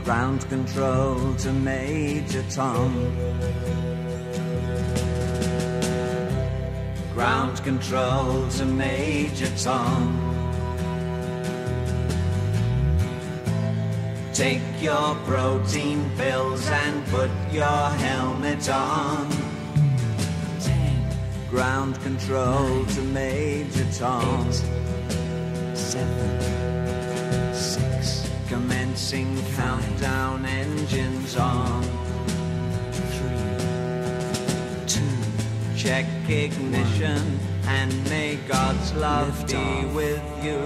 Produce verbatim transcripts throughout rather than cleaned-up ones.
Ground control to Major Tom. Ground control to Major Tom. Take your protein pills and put your helmet on. Ten. Ground control nine, to Major Tom. Eight, seven, six. Commencing five, countdown, engines on. Three, two. Check ignition one, and may God's love be off with you.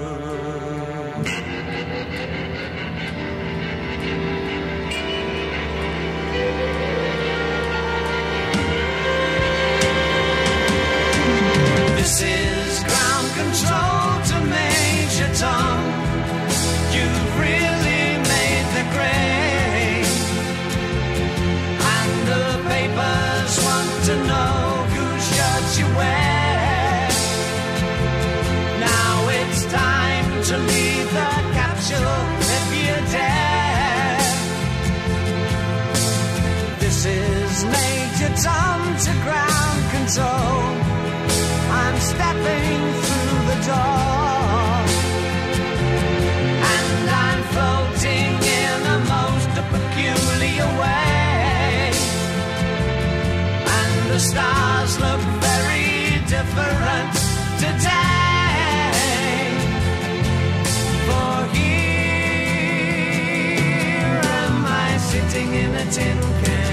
This is ground control to Major Tom. You've really made the grade, and the papers want to know whose shirts you wear. Now it's time to leave the capsule if you dare. This is Major Tom to ground control. I'm stepping through the door, and I'm floating in a most peculiar way, and the stars look very different today. For here am I sitting in a tin can.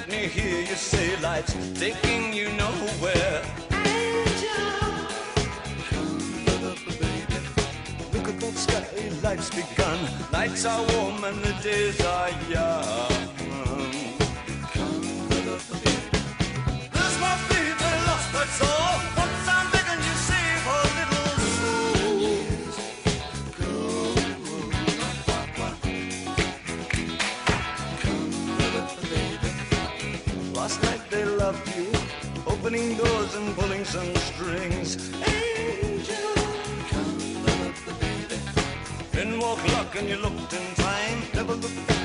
me hear you say life's taking you nowhere. Angel, Come, little baby, look at that sky, life's begun. Nights are warm and the days are young. Come, little baby, this must be the lost but soul. Once I'm begging you, save a little soul. Go, come, little baby. Last night they loved you, opening doors and pulling some strings. angel, Come, little baby. Then walk luck and you looked in time. Never looked back